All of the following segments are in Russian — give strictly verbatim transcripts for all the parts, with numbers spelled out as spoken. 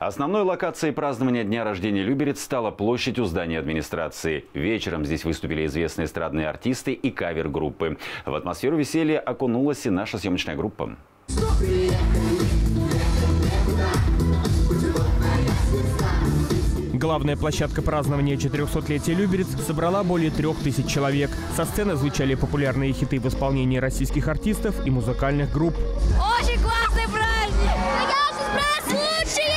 Основной локацией празднования дня рождения Люберец стала площадь у здания администрации. Вечером здесь выступили известные эстрадные артисты и кавер-группы. В атмосферу веселья окунулась и наша съемочная группа. Главная площадка празднования четырехсотлетия Люберец собрала более трех тысяч человек. Со сцены звучали популярные хиты в исполнении российских артистов и музыкальных групп. Очень классный праздник! Праздник лучшие!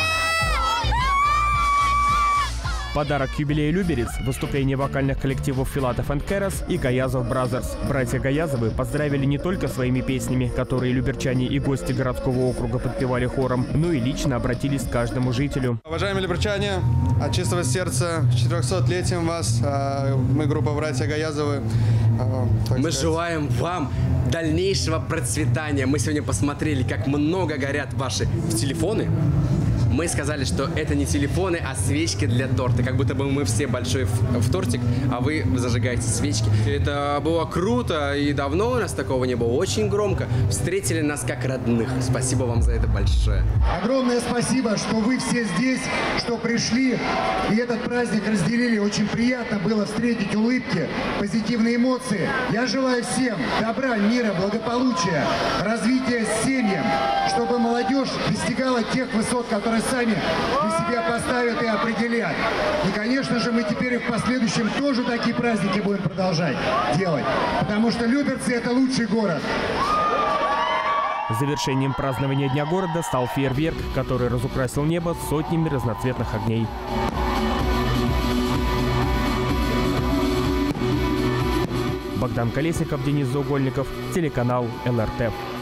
Подарок к юбилею Люберец – выступление вокальных коллективов Филатов энд Кэрос и Гаязов Бразерс. Братья Гаязовы поздравили не только своими песнями, которые люберчане и гости городского округа подпевали хором, но и лично обратились к каждому жителю. Уважаемые люберчане, от чистого сердца с четырехсотлетием вас. Мы группа «Братья Гаязовы». Мы сказать. желаем вам дальнейшего процветания. Мы сегодня посмотрели, как много горят ваши телефоны. Мы сказали, что это не телефоны, а свечки для торта. Как будто бы мы все большой в, в тортик, а вы зажигаете свечки. Это было круто, и давно у нас такого не было. Очень громко. Встретили нас как родных. Спасибо вам за это большое. Огромное спасибо, что вы все здесь, что пришли и этот праздник разделили. Очень приятно было встретить улыбки, позитивные эмоции. Я желаю всем добра, мира, благополучия, развития семьям, чтобы молодежь достигала тех высот, которые сами для себя поставят и определят. И, конечно же, мы теперь и в последующем тоже такие праздники будем продолжать делать, потому что Люберцы – это лучший город. Завершением празднования Дня города стал фейерверк, который разукрасил небо сотнями разноцветных огней. Богдан Колесников, Денис Заугольников, телеканал эл эр тэ.